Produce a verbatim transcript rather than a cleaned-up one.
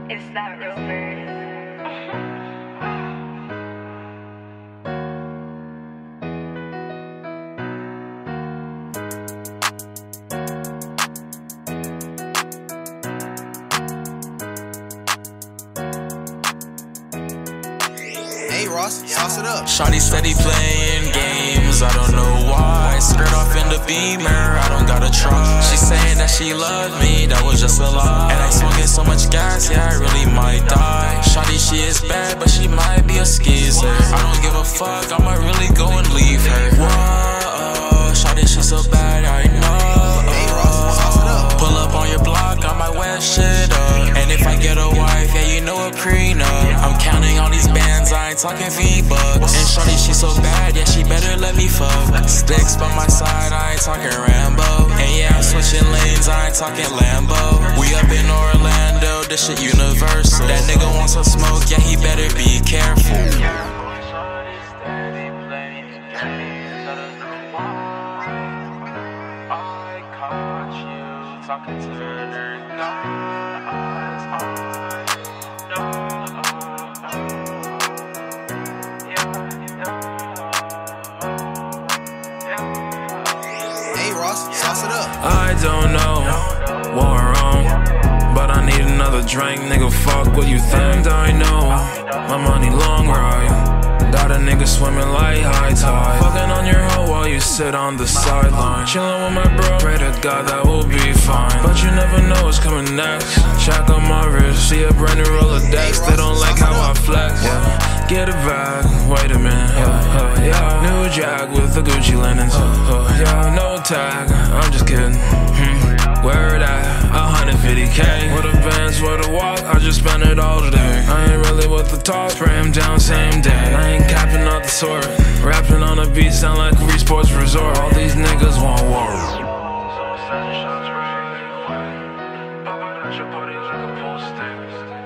It's that Rovert. Hey Ross, sauce it up. Shawty steady playing games, I don't know why. Skirt off in the Beamer, I don't gotta try. She saying that she loved me, that was just a lie. And I swung so much gas, yeah, I really might die. Shawty, she is bad, but she might be a skeezer. I don't give a fuck, I might really go and leave her. Whoa, Shawty, she so bad, I know. Hey Ross, sauce it up. Pull up on your block, I might wear shit up. And if I get a wife, yeah, you know a prenup. I'm counting on these bands, I ain't talking V-Bucks. And shawty, she so bad, yeah, she better let me fuck. Sticks by my side, I ain't talking Rambo. And yeah, I'm switching lanes, I ain't talking Lambo. We up in Orlando, this shit universal. That nigga wants some smoke, yeah, he better be careful. Talking to her guys, Hey Ross, sauce it up. I don't know what went wrong, but I need another drink, nigga. Fuck what you think. I know my money long ride. Got a nigga swimming like high tide. Fucking on your hoe while you sit on the sideline. Chillin' with my bro, pray to God that will be fine. But you never know what's coming next. Check on my wrist, see a brand new Rolodex. They don't like how I flex. Yeah. Get a bag, wait a minute. Uh, uh, yeah. New Jag with the Gucci linens. Uh, uh, yeah, no tag, I'm just kidding. Hmm. Where it at? one hundred fifty K. With a Benz, with a walk, I just spent it all today. I ain't really with the talk, spray him down same day. I ain't capping out the sort. Rapping on a beat sound like a Sports Resort. All these niggas want war. So